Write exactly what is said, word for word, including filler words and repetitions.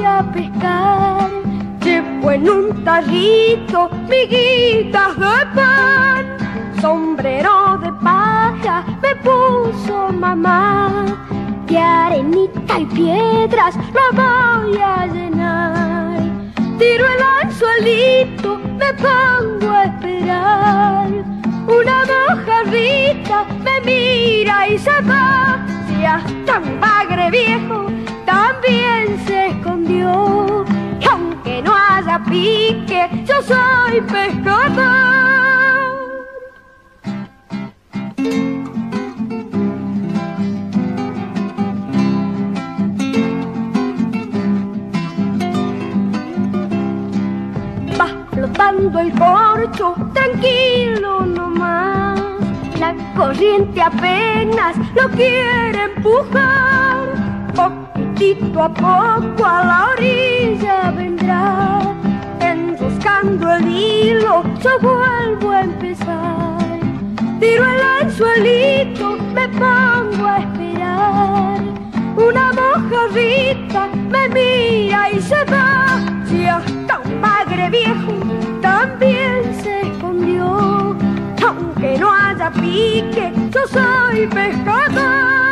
a pescar. Llevo en un tarrito miguitas de pan, sombrero de paja me puso mamá. De arenita y piedras lo voy a llenar. Tiro el anzuelito, me pongo a esperar. Una mojarrita me mira y se va. Si hasta un bagre viejo también se escondió. Y aunque no haya pique, yo soy pescador. Flotando el corcho, tranquilo nomás. La corriente apenas lo quiere empujar. Poquitito a poco a la orilla vendrá. Enroscando el hilo, yo vuelvo a empezar. Tiro el anzuelito, me pongo a esperar. Una mojarrita me mira y se va. Si hasta un bagre viejo también se escondió. Aunque no haya pique, yo soy pescador.